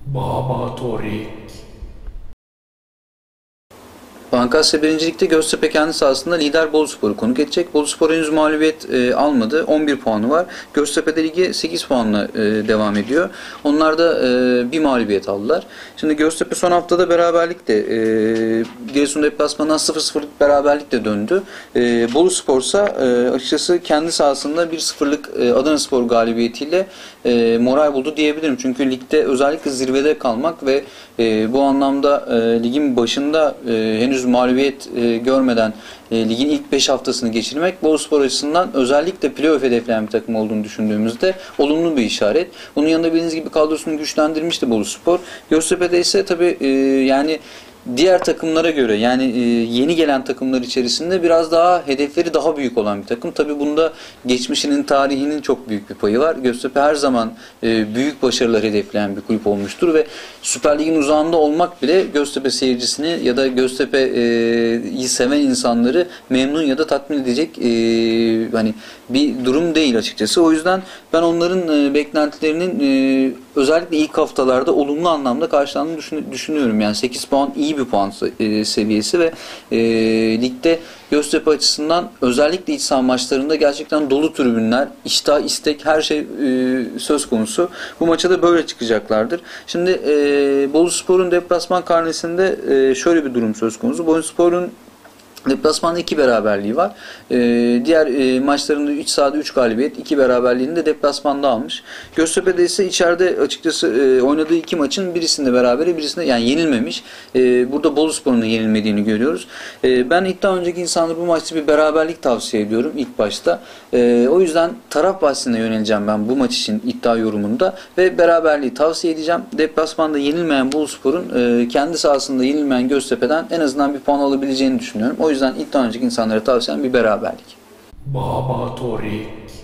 Baba Torik. Bankasya 1. Lig'de Göztepe kendi sahasında lider Boluspor'u konuk edecek. Boluspor henüz mağlubiyet almadı. 11 puanı var. Göztepe lige 8 puanla devam ediyor. Onlar da bir mağlubiyet aldılar. Şimdi Göztepe son haftada beraberlikle Giresun deplasmanından 0-0'lık beraberlikle döndü. Boluspor ise açıkçası kendi sahasında 1-0'lık Adanaspor galibiyetiyle moral buldu diyebilirim. Çünkü ligde özellikle zirvede kalmak ve bu anlamda ligin başında henüz mağlubiyet görmeden ligin ilk 5 haftasını geçirmek Boluspor açısından özellikle playoff hedefleyen bir takım olduğunu düşündüğümüzde olumlu bir işaret. Bunun yanında bildiğiniz gibi kadrosunu güçlendirmişti Boluspor. Göztepe'de ise tabii yani diğer takımlara göre yani yeni gelen takımlar içerisinde biraz daha hedefleri daha büyük olan bir takım. Tabii bunda geçmişinin, tarihinin çok büyük bir payı var. Göztepe her zaman büyük başarılar hedefleyen bir kulüp olmuştur ve Süper Lig'in uzağında olmak bile Göztepe seyircisini ya da Göztepe'yi seven insanları memnun ya da tatmin edecek hani bir durum değil açıkçası. O yüzden ben onların beklentilerinin özellikle ilk haftalarda olumlu anlamda karşılandığını düşünüyorum. Yani 8 puan iyi bir puan seviyesi ve ligde Göztepe açısından özellikle iç saha maçlarında gerçekten dolu tribünler, iştah, istek her şey söz konusu. Bu maça da böyle çıkacaklardır. Şimdi Boluspor'un deplasman karnesinde şöyle bir durum söz konusu. Boluspor'un deplasmanda 2 beraberliği var. Diğer maçlarında 3 sahada 3 galibiyet, 2 beraberliğini de deplasmanda almış. Göztepe'de ise içeride açıkçası oynadığı 2 maçın birisinde berabere, birisinde yani yenilmemiş. Burada Boluspor'un da yenilmediğini görüyoruz. Ben iddia önceki insanlara bu maçta bir beraberlik tavsiye ediyorum ilk başta. O yüzden taraf bahsine yöneleceğim ben bu maç için iddia yorumunda ve beraberliği tavsiye edeceğim. Deplasmanda yenilmeyen Boluspor'un kendi sahasında yenilmeyen Göztepe'den en azından bir puan alabileceğini düşünüyorum. O yüzden iddia önceki insanlara tavsiyem bir beraberlik. Baba Torik.